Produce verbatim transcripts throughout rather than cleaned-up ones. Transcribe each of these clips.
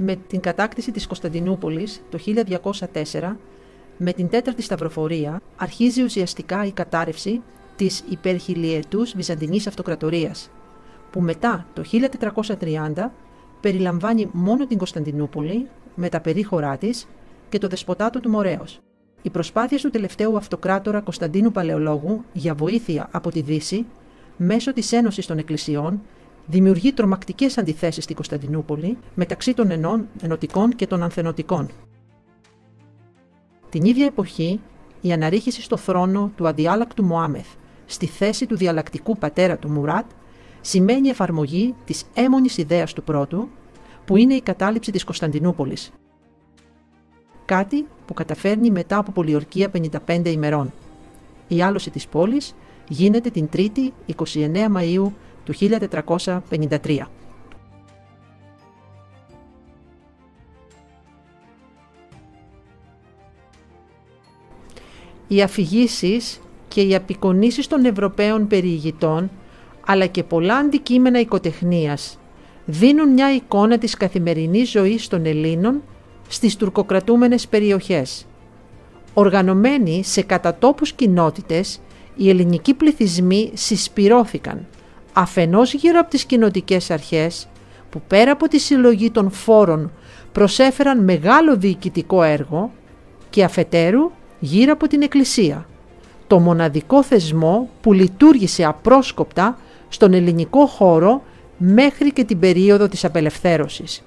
με την κατάκτηση της Κωνσταντινούπολης το χίλια διακόσια τέσσερα, με την τέταρτη σταυροφορία, αρχίζει ουσιαστικά η κατάρρευση της υπερχιλιετούς Βυζαντινής Αυτοκρατορίας, που μετά το χίλια τετρακόσια τριάντα περιλαμβάνει μόνο την Κωνσταντινούπολη με τα περίχωρά της και το δεσποτάτο του Μορέως. Οι προσπάθειες του τελευταίου αυτοκράτορα Κωνσταντίνου Παλαιολόγου για βοήθεια από τη Δύση μέσω της Ένωσης των Εκκλησιών δημιουργεί τρομακτικές αντιθέσεις στην Κωνσταντινούπολη μεταξύ των ενών, ενωτικών και των ανθενωτικών. Την ίδια εποχή, η αναρρίχηση στο θρόνο του αδιάλακτου Μωάμεθ στη θέση του διαλλακτικού πατέρα του Μουράτ σημαίνει εφαρμογή της έμμονης ιδέας του πρώτου, που είναι η κατάληψη της Κωνσταντινούπολης. Κάτι που καταφέρνει μετά από πολιορκία πενήντα πέντε ημερών. Η άλωση της πόλης γίνεται την Τρίτη εικοστή ενάτη Μαΐου του χίλια τετρακόσια πενήντα τρία. Οι αφηγήσεις και οι απεικονίσεις των Ευρωπαίων περιηγητών, αλλά και πολλά αντικείμενα οικοτεχνίας, δίνουν μια εικόνα της καθημερινής ζωής των Ελλήνων στις τουρκοκρατούμενες περιοχές. Οργανωμένοι σε κατατόπους κοινότητες, οι ελληνικοί πληθυσμοί συσπυρώθηκαν αφενός γύρω από τις κοινοτικές αρχές, που πέρα από τη συλλογή των φόρων προσέφεραν μεγάλο διοικητικό έργο, και αφετέρου γύρω από την Εκκλησία, το μοναδικό θεσμό που λειτουργήσε απρόσκοπτα στον ελληνικό χώρο μέχρι και την περίοδο της απελευθέρωσης.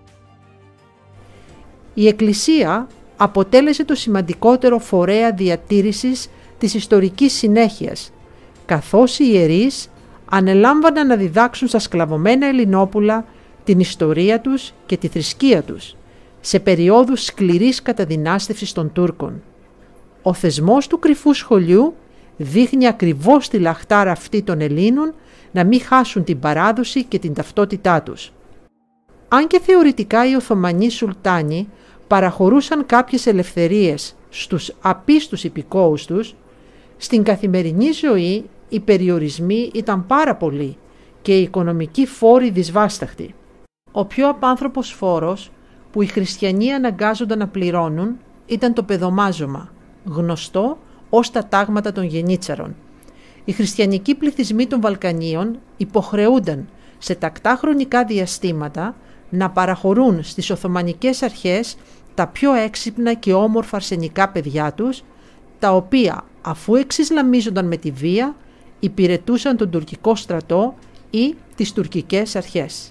Η Εκκλησία αποτέλεσε το σημαντικότερο φορέα διατήρησης της ιστορικής συνέχειας, καθώς οι ιερείς ανελάμβαναν να διδάξουν στα σκλαβωμένα Ελληνόπουλα την ιστορία τους και τη θρησκεία τους, σε περιόδους σκληρής καταδυνάστευσης των Τούρκων. Ο θεσμός του κρυφού σχολείου δείχνει ακριβώς τη λαχτάρα αυτή των Ελλήνων να μην χάσουν την παράδοση και την ταυτότητά τους. Αν και θεωρητικά οι Οθωμανοί Σουλτάνοι παραχωρούσαν κάποιες ελευθερίες στους απίστους υπηκόους τους, στην καθημερινή ζωή οι περιορισμοί ήταν πάρα πολλοί και οι οικονομικοί φόροι δυσβάσταχτοι. Ο πιο απάνθρωπος φόρος που οι χριστιανοί αναγκάζονταν να πληρώνουν ήταν το παιδομάζωμα, γνωστό ως τα τάγματα των γενίτσαρων. Οι χριστιανικοί πληθυσμοί των Βαλκανίων υποχρεούνταν σε τακτά χρονικά διαστήματα να παραχωρούν στις Οθωμανικές αρχές τα πιο έξυπνα και όμορφα αρσενικά παιδιά τους, τα οποία αφού εξισλαμίζονταν με τη βία υπηρετούσαν τον τουρκικό στρατό ή τις τουρκικές αρχές.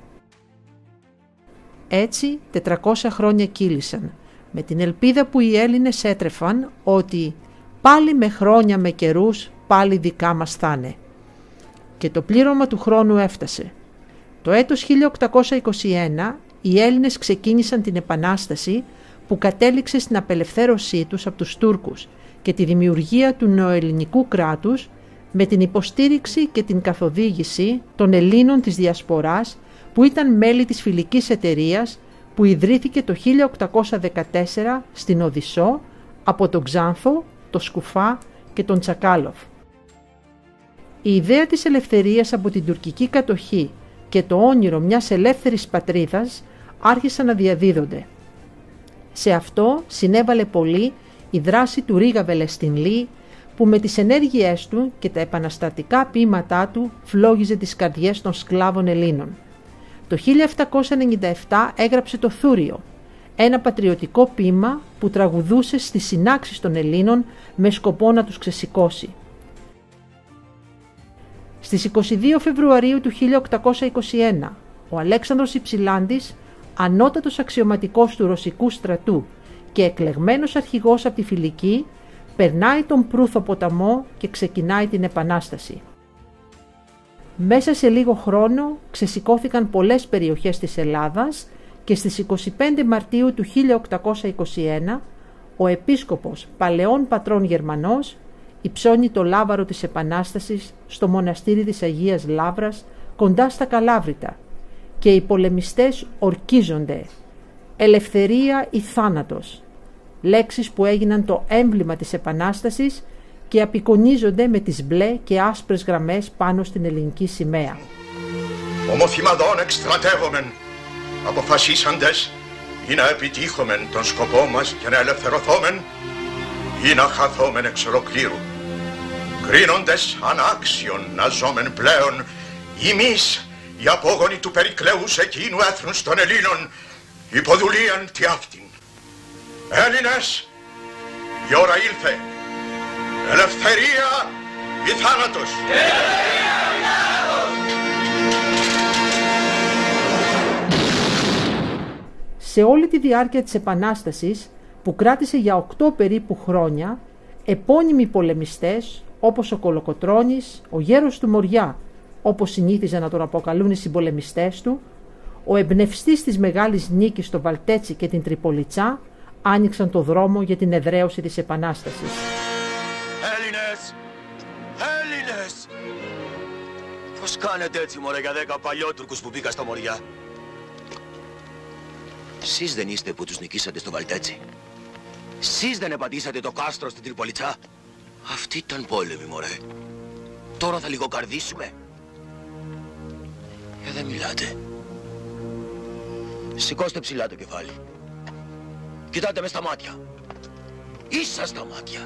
Έτσι τετρακόσια χρόνια κύλησαν, με την ελπίδα που οι Έλληνες έτρεφαν ότι πάλι με χρόνια με καιρούς πάλι δικά μας θα είναι. Και το πλήρωμα του χρόνου έφτασε. Το έτος χίλια οκτακόσια είκοσι ένα οι Έλληνες ξεκίνησαν την Επανάσταση που κατέληξε στην απελευθέρωσή τους από τους Τούρκους και τη δημιουργία του νεοελληνικού κράτους με την υποστήριξη και την καθοδήγηση των Ελλήνων της Διασποράς που ήταν μέλη της φιλικής εταιρείας που ιδρύθηκε το χίλια οκτακόσια δεκατέσσερα στην Οδυσσό από τον Ξάνθο, τον Σκουφά και τον Τσακάλοφ. Η ιδέα της ελευθερίας από την τουρκική κατοχή και το όνειρο μιας ελεύθερης πατρίδας άρχισαν να διαδίδονται. Σε αυτό συνέβαλε πολύ η δράση του Ρίγα Βελεστινλή, που με τις ενέργειές του και τα επαναστατικά ποίηματά του φλόγιζε τις καρδιές των σκλάβων Ελλήνων. Το χίλια επτακόσια ενενήντα επτά έγραψε το Θούριο, ένα πατριωτικό ποίημα που τραγουδούσε στις συνάξεις των Ελλήνων με σκοπό να τους ξεσηκώσει. Στις είκοσι δύο Φεβρουαρίου του χίλια οκτακόσια είκοσι ένα, ο Αλέξανδρος Υψηλάντης, ανώτατος αξιωματικός του Ρωσικού στρατού και εκλεγμένος αρχηγός από τη Φιλική, περνάει τον Προύθο ποταμό και ξεκινάει την Επανάσταση. Μέσα σε λίγο χρόνο ξεσηκώθηκαν πολλές περιοχές της Ελλάδας και στις είκοσι πέντε Μαρτίου του χίλια οκτακόσια είκοσι ένα ο επίσκοπος Παλαιών Πατρών Γερμανός υψώνει το λάβαρο της Επανάστασης στο μοναστήρι της Αγίας Λαύρας κοντά στα Καλάβρητα και οι πολεμιστές ορκίζονται «Ελευθερία ή θάνατος», λέξεις που έγιναν το έμβλημα της Επανάστασης και απεικονίζονται με τις μπλε και άσπρες γραμμές πάνω στην ελληνική σημαία. Ομοθυμαδών εκστρατεύομεν, αποφασίσαντες ή να επιτύχομεν τον σκοπό μας και να ελευθερωθόμεν ή να χαθόμεν εξ ολοκλήρου. Κρίνοντες ανάξιον να ζώμεν πλέον εμείς οι απόγονοι του Περικλέους εκείνου έθνους των Ελλήνων υποδουλίαν τι αυτήν. Έλληνες, η ώρα ήλθε. Ελευθερία ή θάνατος. Ελευθερία ή θάνατος. Σε όλη τη διάρκεια της Επανάστασης, που κράτησε για οκτώ περίπου χρόνια, επώνυμοι πολεμιστές όπως ο Κολοκοτρώνης, ο γέρος του Μοριά, όπως συνήθιζαν να τον αποκαλούν οι συμπολεμιστές του, ο εμπνευστής της μεγάλης νίκης στο Βαλτέτσι και την Τριπολιτσά, άνοιξαν το δρόμο για την εδραίωση της Επανάστασης. Έλληνες! Έλληνες! Πώς κάνετε έτσι μωρέ για δέκα παλιότουρκους που μπήκα στο Μοριά? Σεις δεν είστε που τους νικήσατε στο Βαλτέτσι? Σεις δεν επαντήσατε το κάστρο στην Τριπολιτσά? Αυτή ήταν πόλεμη μωρέ. Τώρα θα λιγοκαρδίσουμε. Ε, δεν μιλάτε. Σηκώστε ψηλά το κεφάλι. Κοιτάτε με στα μάτια. Ίσα στα μάτια.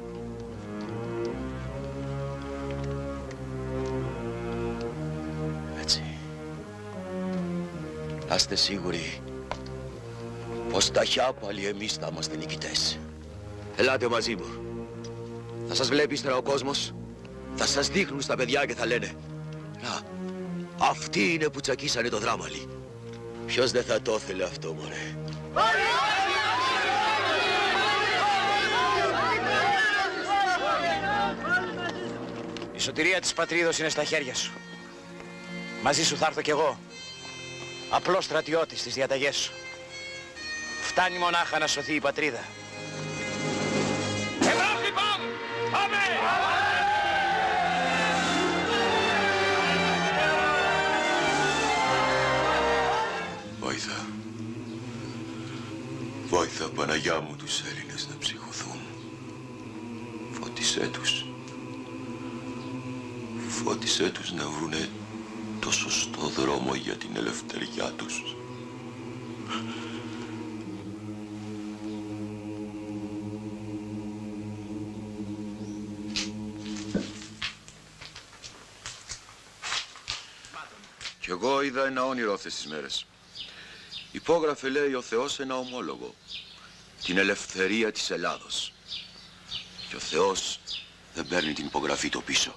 Έτσι. Να είστε σίγουροι πως ταχιά πάλι εμείς θα είμαστε νικητές. Ελάτε μαζί μου. Θα σας βλέπει ύστερα ο κόσμος. Θα σας δείχνουν στα παιδιά και θα λένε να, αυτοί είναι που τσακίσανε το δράμαλι. Ποιος δεν θα το ήθελε αυτό μωρέ? Η σωτηρία της πατρίδος είναι στα χέρια σου. Μαζί σου θα έρθω κι εγώ. Απλός στρατιώτης στις διαταγές σου. Φτάνει μονάχα να σωθεί η πατρίδα. Ευρώπη πάμε! Πάμε! Βόηθα. Βόηθα Παναγιά μου τους Έλληνες να ψυχωθούν. Φώτισέ τους. Φώτισέ τους να βρουνε το σωστό δρόμο για την ελευθεριά τους. Κι εγώ είδα ένα όνειρο αυτές τις μέρες. Υπόγραφε, λέει, ο Θεός ένα ομόλογο. Την ελευθερία της Ελλάδος. Και ο Θεός δεν παίρνει την υπογραφή του πίσω.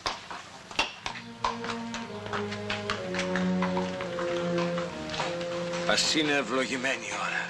Ας είναι ευλογημένη η ώρα.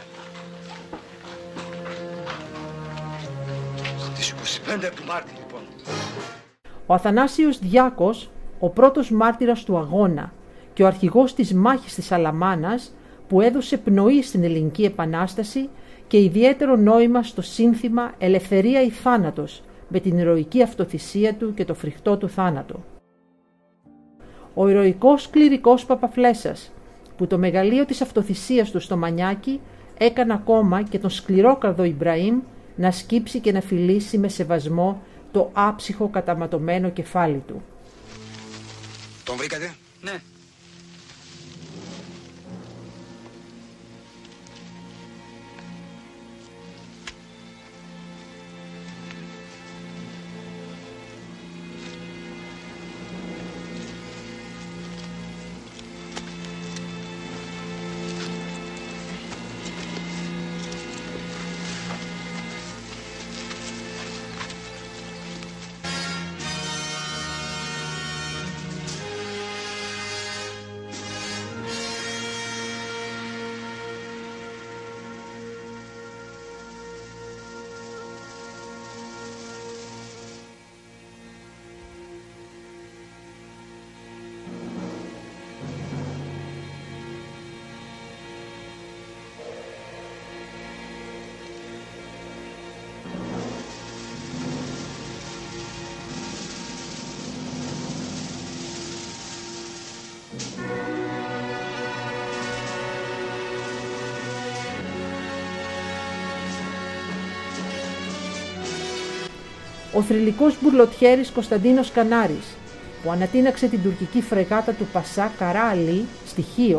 Στις είκοσι πέντε του Μάρτη, λοιπόν. Ο Αθανάσιος Διάκος, ο πρώτος μάρτυρας του αγώνα και ο αρχηγός της μάχης της Αλαμάνας, που έδωσε πνοή στην Ελληνική Επανάσταση και ιδιαίτερο νόημα στο σύνθημα «Ελευθερία ή θάνατος», με την ηρωική αυτοθυσία του και το φρικτό του θάνατο. Ο ηρωικός κληρικός Παπαφλέσσας, που το μεγαλείο της αυτοθυσίας του στο Μανιάκι έκανε ακόμα και τον σκληρόκαρδο Ιμπραήμ να σκύψει και να φιλήσει με σεβασμό το άψυχο καταματωμένο κεφάλι του. Τον βρήκατε? Ναι. Ο θρυλικός μπουρλοτιέρης Κωνσταντίνος Κανάρης, που ανατείναξε την τουρκική φρεγάτα του Πασά Καρά Αλή στη Χίο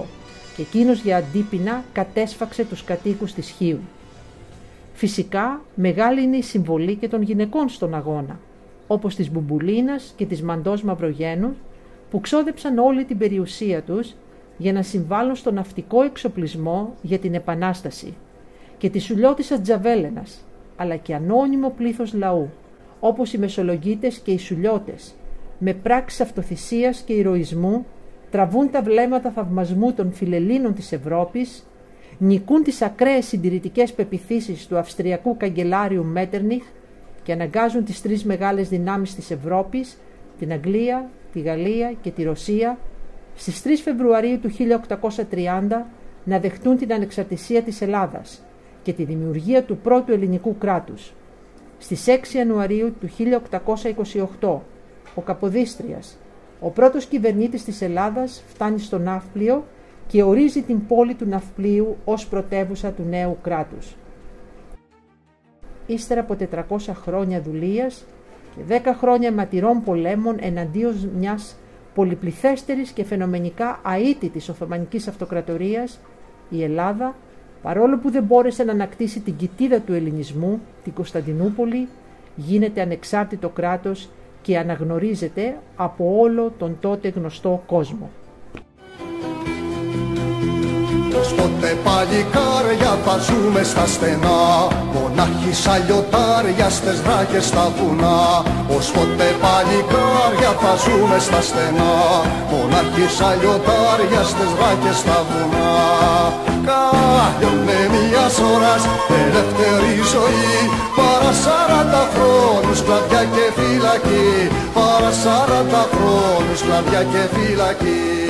και εκείνος για αντίπεινα κατέσφαξε τους κατοίκους της Χίου. Φυσικά, μεγάλη είναι η συμβολή και των γυναικών στον αγώνα, όπως της Μπουμπουλίνας και της Μαντός Μαυρογένου, που ξόδεψαν όλη την περιουσία τους για να συμβάλλουν στον ναυτικό εξοπλισμό για την Επανάσταση, και της Σουλιώτισσας Τζαβέλενας, αλλά και ανώνυμο πλήθος λαού, όπως οι Μεσολογγίτες και οι Σουλιώτες, με πράξεις αυτοθυσίας και ηρωισμού, τραβούν τα βλέμματα θαυμασμού των φιλελλήνων της Ευρώπης, νικούν τις ακραίες συντηρητικές πεποιθήσεις του Αυστριακού καγκελάριου Μέττερνιχ και αναγκάζουν τις τρεις μεγάλες δυνάμεις της Ευρώπης, την Αγγλία, τη Γαλλία και τη Ρωσία, στις τρεις Φεβρουαρίου του χίλια οκτακόσια τριάντα να δεχτούν την ανεξαρτησία της Ελλάδας και τη δημιουργία του πρώτου ελληνικού κράτους. Στις έξι Ιανουαρίου του χίλια οκτακόσια είκοσι οκτώ, ο Καποδίστριας, ο πρώτος κυβερνήτης της Ελλάδας, φτάνει στο Ναύπλιο και ορίζει την πόλη του Ναυπλίου ως πρωτεύουσα του νέου κράτους. Ύστερα από τετρακόσια χρόνια δουλείας και δέκα χρόνια ματηρών πολέμων εναντίον μιας πολυπληθέστερης και φαινομενικά αίτητης Οθωμανικής Αυτοκρατορίας, η Ελλάδα, παρόλο που δεν μπόρεσε να ανακτήσει την κοιτίδα του ελληνισμού, την Κωνσταντινούπολη, γίνεται ανεξάρτητο κράτος και αναγνωρίζεται από όλο τον τότε γνωστό κόσμο. Ως ποτέ παλικάρια θα ζούμε στα στενά, μονάχοι σαν λιωτάρια στις δράκες στα βουνά. Ως ποτέ παλικάρια θα ζούμε στα στενά, μονάχοι σαν λιωτάρια στις δράκες στα βουνά. Κάλλιονε μιας ώρας ελεύθερη ζωή, παρά σαράντα χρόνους σκλαβιά και φυλακή, παρά σαράντα χρόνους σκλαβιά και φυλακή.